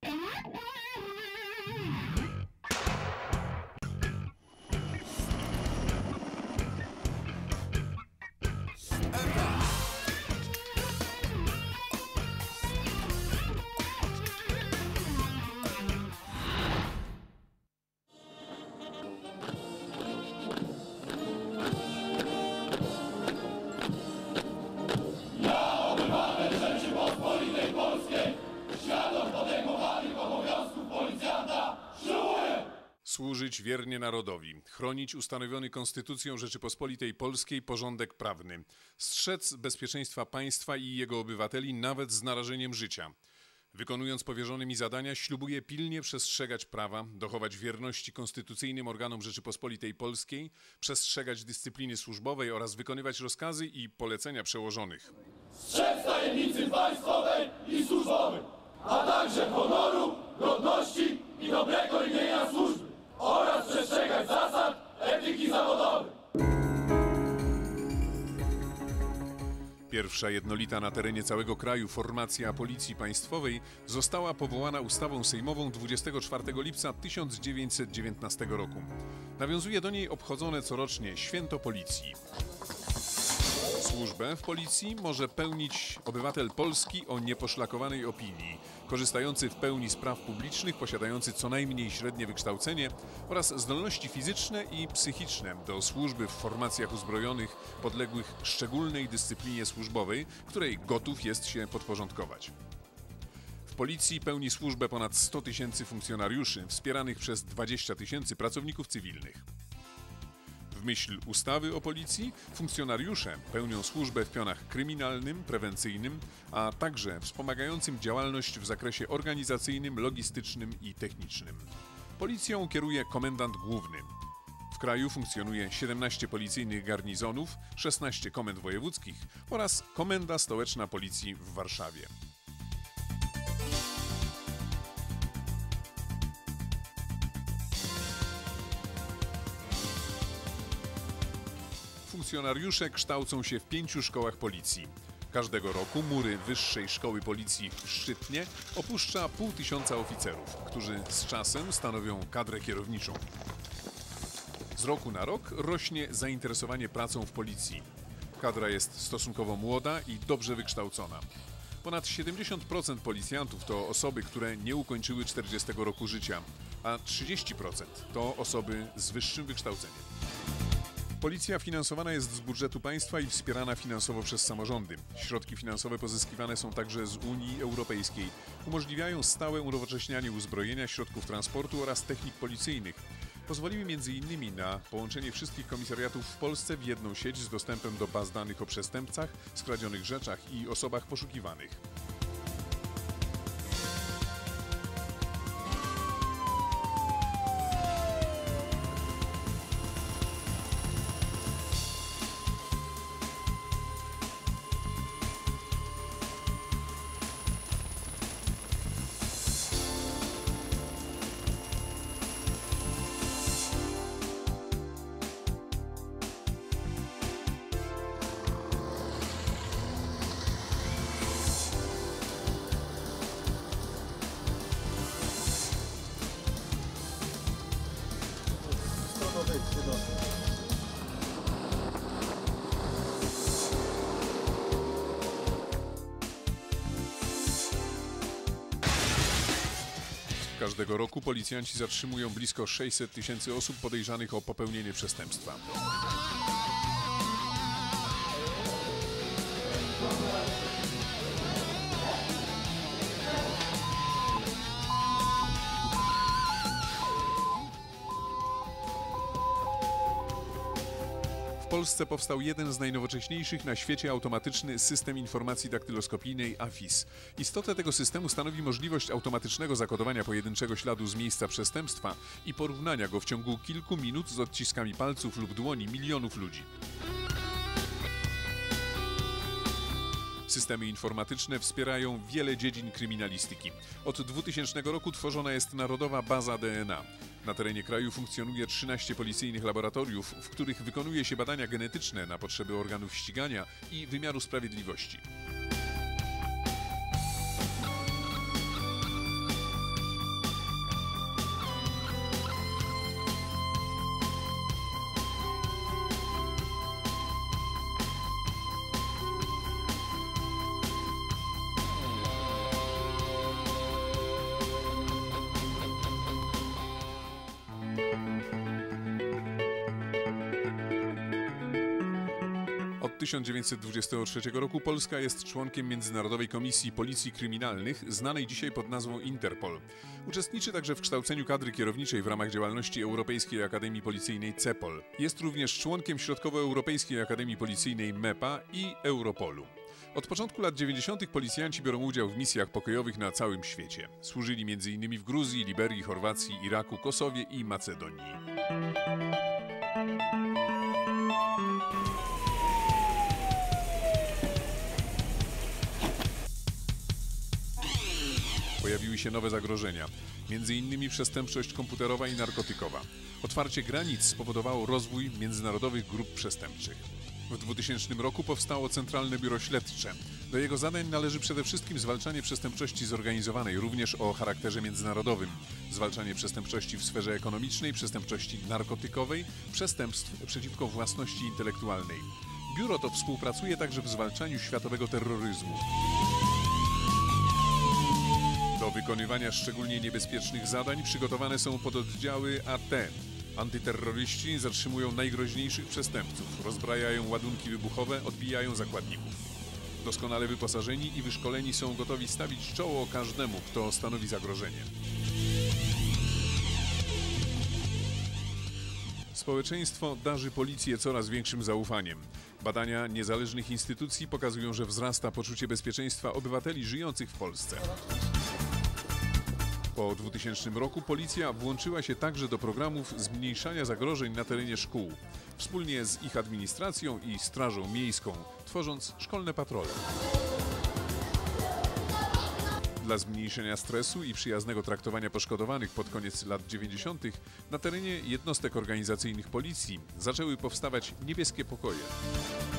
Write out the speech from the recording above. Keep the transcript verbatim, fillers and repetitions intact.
Służyć wiernie narodowi, chronić ustanowiony Konstytucją Rzeczypospolitej Polskiej porządek prawny, strzec bezpieczeństwa państwa i jego obywateli nawet z narażeniem życia. Wykonując powierzone mi zadania, ślubuję pilnie przestrzegać prawa, dochować wierności konstytucyjnym organom Rzeczypospolitej Polskiej, przestrzegać dyscypliny służbowej oraz wykonywać rozkazy i polecenia przełożonych. Strzec tajemnicy państwowej i służbowej, a także honoru, godności i dobrego imienia służby oraz przestrzegać zasad etyki zawodowej. Pierwsza jednolita na terenie całego kraju formacja Policji Państwowej została powołana ustawą sejmową dwudziestego czwartego lipca tysiąc dziewięćset dziewiętnastego roku. Nawiązuje do niej obchodzone corocznie Święto Policji. Służbę w Policji może pełnić obywatel Polski o nieposzlakowanej opinii, korzystający w pełni z praw publicznych, posiadający co najmniej średnie wykształcenie oraz zdolności fizyczne i psychiczne do służby w formacjach uzbrojonych podległych szczególnej dyscyplinie służbowej, której gotów jest się podporządkować. W Policji pełni służbę ponad sto tysięcy funkcjonariuszy, wspieranych przez dwadzieścia tysięcy pracowników cywilnych. W myśl ustawy o Policji funkcjonariusze pełnią służbę w pionach kryminalnym, prewencyjnym, a także wspomagającym działalność w zakresie organizacyjnym, logistycznym i technicznym. Policją kieruje komendant główny. W kraju funkcjonuje siedemnaście policyjnych garnizonów, szesnaście komend wojewódzkich oraz Komenda Stołeczna Policji w Warszawie. Funkcjonariusze kształcą się w pięciu szkołach policji. Każdego roku mury Wyższej Szkoły Policji w Szczytnie opuszcza pół tysiąca oficerów, którzy z czasem stanowią kadrę kierowniczą. Z roku na rok rośnie zainteresowanie pracą w policji. Kadra jest stosunkowo młoda i dobrze wykształcona. Ponad siedemdziesiąt procent policjantów to osoby, które nie ukończyły czterdziestego roku życia, a trzydzieści procent to osoby z wyższym wykształceniem. Policja finansowana jest z budżetu państwa i wspierana finansowo przez samorządy. Środki finansowe pozyskiwane są także z Unii Europejskiej. Umożliwiają stałe unowocześnianie uzbrojenia, środków transportu oraz technik policyjnych. Pozwoliły między innymi na połączenie wszystkich komisariatów w Polsce w jedną sieć z dostępem do baz danych o przestępcach, skradzionych rzeczach i osobach poszukiwanych. Każdego roku policjanci zatrzymują blisko sześćset tysięcy osób podejrzanych o popełnienie przestępstwa. W Polsce powstał jeden z najnowocześniejszych na świecie automatyczny system informacji daktyloskopijnej A F I S. Istotę tego systemu stanowi możliwość automatycznego zakodowania pojedynczego śladu z miejsca przestępstwa i porównania go w ciągu kilku minut z odciskami palców lub dłoni milionów ludzi. Systemy informatyczne wspierają wiele dziedzin kryminalistyki. Od dwutysięcznego roku tworzona jest Narodowa Baza D N A. Na terenie kraju funkcjonuje trzynaście policyjnych laboratoriów, w których wykonuje się badania genetyczne na potrzeby organów ścigania i wymiaru sprawiedliwości. tysiąc dziewięćset dwudziestego trzeciego roku Polska jest członkiem Międzynarodowej Komisji Policji Kryminalnych, znanej dzisiaj pod nazwą Interpol. Uczestniczy także w kształceniu kadry kierowniczej w ramach działalności Europejskiej Akademii Policyjnej CEPOL. Jest również członkiem Środkowoeuropejskiej Akademii Policyjnej MEPA i Europolu. Od początku lat dziewięćdziesiątych policjanci biorą udział w misjach pokojowych na całym świecie. Służyli między innymi w Gruzji, Liberii, Chorwacji, Iraku, Kosowie i Macedonii. Pojawiły się nowe zagrożenia, między innymi przestępczość komputerowa i narkotykowa. Otwarcie granic spowodowało rozwój międzynarodowych grup przestępczych. W dwutysięcznym roku powstało Centralne Biuro Śledcze. Do jego zadań należy przede wszystkim zwalczanie przestępczości zorganizowanej, również o charakterze międzynarodowym, zwalczanie przestępczości w sferze ekonomicznej, przestępczości narkotykowej, przestępstw przeciwko własności intelektualnej. Biuro to współpracuje także w zwalczaniu światowego terroryzmu. Do wykonywania szczególnie niebezpiecznych zadań przygotowane są pododdziały A T. Antyterroryści zatrzymują najgroźniejszych przestępców, rozbrajają ładunki wybuchowe, odbijają zakładników. Doskonale wyposażeni i wyszkoleni są gotowi stawić czoło każdemu, kto stanowi zagrożenie. Społeczeństwo darzy policję coraz większym zaufaniem. Badania niezależnych instytucji pokazują, że wzrasta poczucie bezpieczeństwa obywateli żyjących w Polsce. Po dwutysięcznym roku policja włączyła się także do programów zmniejszania zagrożeń na terenie szkół, wspólnie z ich administracją i Strażą Miejską, tworząc szkolne patrole. Dla zmniejszenia stresu i przyjaznego traktowania poszkodowanych pod koniec lat dziewięćdziesiątych na terenie jednostek organizacyjnych policji zaczęły powstawać niebieskie pokoje.